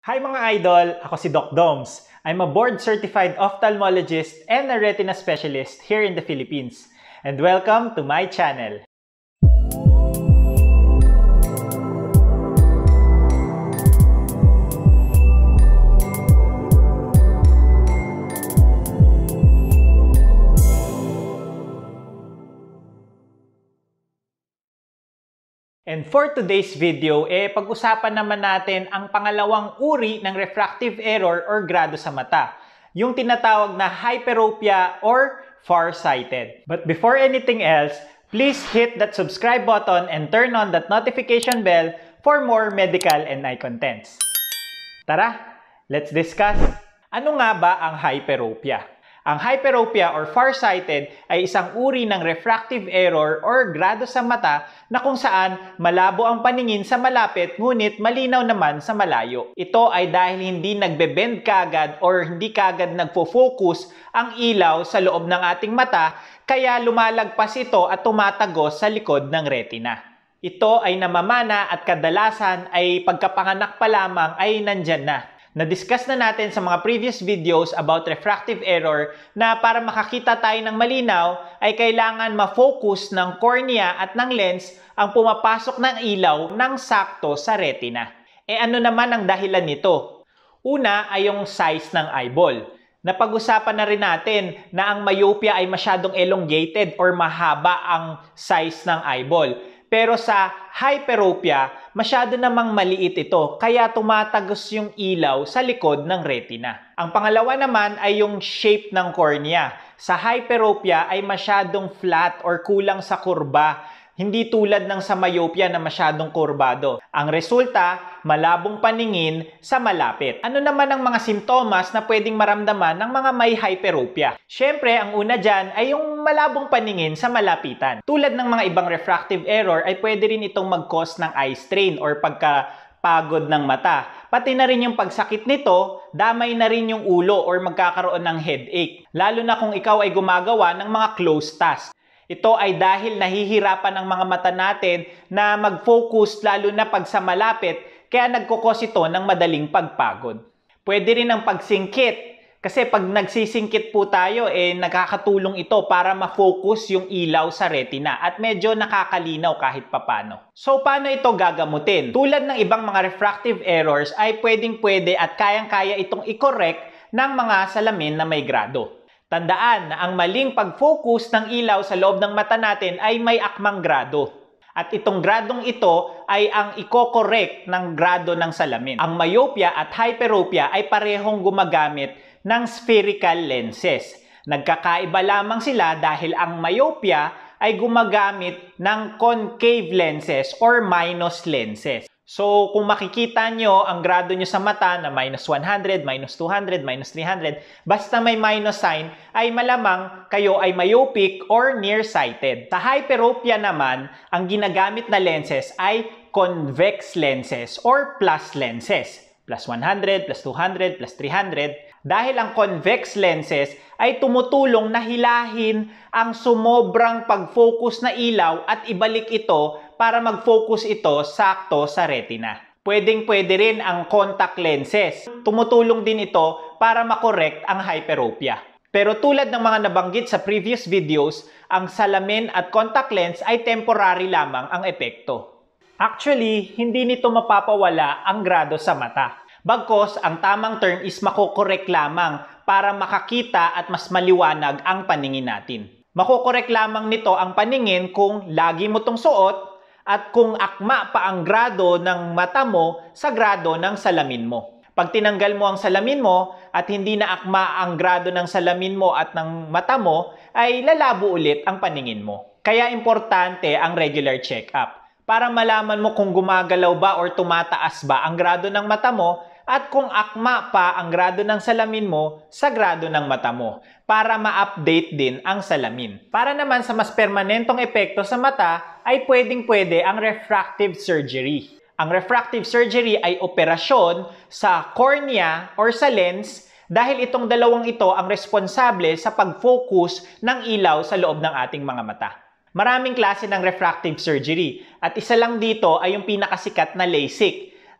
Hi mga idol! Ako si Doc Doms. I'm a board-certified ophthalmologist and a retina specialist here in the Philippines. And welcome to my channel. And for today's video, pag-usapan naman natin ang pangalawang uri ng refractive error or grado sa mata, yung tinatawag na hyperopia or farsighted. But before anything else, please hit that subscribe button and turn on that notification bell for more medical and eye contents. Tara, let's discuss. Ano nga ba ang hyperopia? Ang hyperopia or farsighted ay isang uri ng refractive error or grado sa mata na kung saan malabo ang paningin sa malapit ngunit malinaw naman sa malayo. Ito ay dahil hindi nagbe-bend kagad or hindi kagad nagfo-focus ang ilaw sa loob ng ating mata kaya lumalagpas ito at tumatagos sa likod ng retina. Ito ay namamana at kadalasan ay pagkapanganak pa lamang ay nandyan na. Na-discuss na natin sa mga previous videos about refractive error na para makakita tayo ng malinaw ay kailangan ma-focus ng cornea at ng lens ang pumapasok ng ilaw ng sakto sa retina. Ano naman ang dahilan nito? Una ay yung size ng eyeball. Napag-usapan na rin natin na ang myopia ay masyadong elongated or mahaba ang size ng eyeball. Pero sa hyperopia, masyado namang maliit ito, kaya tumatagos yung ilaw sa likod ng retina. Ang pangalawa naman ay yung shape ng cornea. Sa hyperopia ay masyadong flat or kulang sa kurba, hindi tulad ng sa myopia na masyadong kurbado. Ang resulta, malabong paningin sa malapit. Ano naman ang mga simptomas na pwedeng maramdaman ng mga may hyperopia? Siyempre, ang una dyan ay yung malabong paningin sa malapitan. Tulad ng mga ibang refractive error ay pwede rin itong mag-cause ng eye strain or pagkapagod ng mata. Pati na rin yung pagsakit nito, damay na rin yung ulo or magkakaroon ng headache. Lalo na kung ikaw ay gumagawa ng mga close tasks. Ito ay dahil nahihirapan ang mga mata natin na mag-focus lalo na pag sa malapit, kaya nagkukos ito ng madaling pagpagod. Pwede rin ang pagsingkit, kasi pag nagsisingkit po tayo, nakakatulong ito para ma-focus yung ilaw sa retina at medyo nakakalinaw kahit papano. So, paano ito gagamutin? Tulad ng ibang mga refractive errors ay pwedeng-pwede at kayang-kaya itong i-correct ng mga salamin na may grado. Tandaan na ang maling pag-focus ng ilaw sa loob ng mata natin ay may akmang grado. At itong gradong ito ay ang iko-correct ng grado ng salamin. Ang myopia at hyperopia ay parehong gumagamit ng spherical lenses. Nagkakaiba lamang sila dahil ang myopia ay gumagamit ng concave lenses or minus lenses. So, kung makikita nyo ang grado nyo sa mata na minus 100, minus 200, minus 300, basta may minus sign, ay malamang kayo ay myopic or nearsighted. Sa hyperopia naman, ang ginagamit na lenses ay convex lenses or plus lenses. Plus 100, plus 200, plus 300. Dahil ang convex lenses ay tumutulong na hilahin ang sumobrang pag-focus na ilaw at ibalik ito para mag-focus ito sakto sa retina. Pwedeng-pwede rin ang contact lenses. Tumutulong din ito para makorek ang hyperopia. Pero tulad ng mga nabanggit sa previous videos, ang salamin at contact lens ay temporary lamang ang epekto. Actually, hindi nito mapapawala ang grado sa mata. Bagkus, ang tamang term is makokorek lamang para makakita at mas maliwanag ang paningin natin. Makokorek lamang nito ang paningin kung lagi mo itong suot at kung akma pa ang grado ng mata mo sa grado ng salamin mo. Pag tinanggal mo ang salamin mo at hindi na akma ang grado ng salamin mo at ng mata mo, ay lalabo ulit ang paningin mo. Kaya importante ang regular check-up para malaman mo kung gumagalaw ba or tumataas ba ang grado ng mata mo at kung akma pa ang grado ng salamin mo sa grado ng mata mo para ma-update din ang salamin. Para naman sa mas permanentong epekto sa mata ay pwedeng-pwede ang refractive surgery. Ang refractive surgery ay operasyon sa cornea or sa lens dahil itong dalawang ito ang responsable sa pag-focus ng ilaw sa loob ng ating mga mata. Maraming klase ng refractive surgery at isa lang dito ay yung pinakasikat na LASIK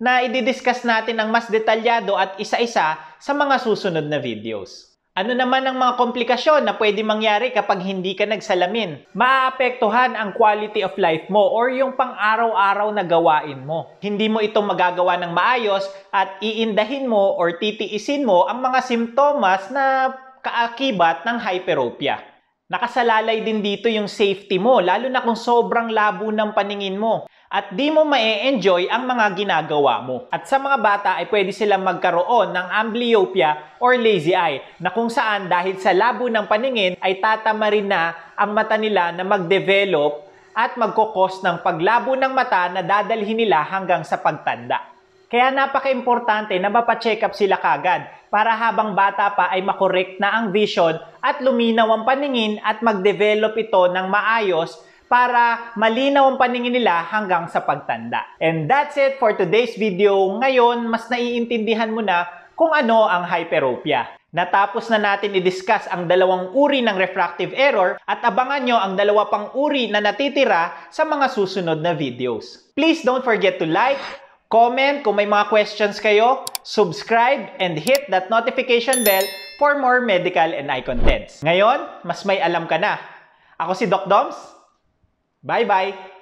na i-discuss natin ng mas detalyado at isa-isa sa mga susunod na videos. Ano naman ang mga komplikasyon na pwede mangyari kapag hindi ka nagsalamin? Maaapektuhan ang quality of life mo or yung pang-araw-araw na gawain mo. Hindi mo ito magagawa ng maayos at iindahin mo or titiisin mo ang mga simptomas na kaakibat ng hyperopia. Nakasalalay din dito yung safety mo, lalo na kung sobrang labo ng paningin mo at di mo ma-enjoy ang mga ginagawa mo. At sa mga bata ay pwede silang magkaroon ng amblyopia or lazy eye na kung saan dahil sa labo ng paningin ay tatama rin na ang mata nila na mag-develop at magkukos ng paglabo ng mata na dadalhin nila hanggang sa pagtanda. Kaya napaka-importante na mapacheck up sila kagad para habang bata pa ay makorek na ang vision at luminaw ang paningin at mag-develop ito ng maayos para malinaw ang paningin nila hanggang sa pagtanda. And that's it for today's video. Ngayon, mas naiintindihan mo na kung ano ang hyperopia. Natapos na natin i-discuss ang dalawang uri ng refractive error at abangan nyo ang dalawa pang uri na natitira sa mga susunod na videos. Please don't forget to like, comment kung may mga questions kayo, subscribe, and hit that notification bell for more medical and eye contents. Ngayon, mas may alam ka na. Ako si Doc Doms. Bye-bye!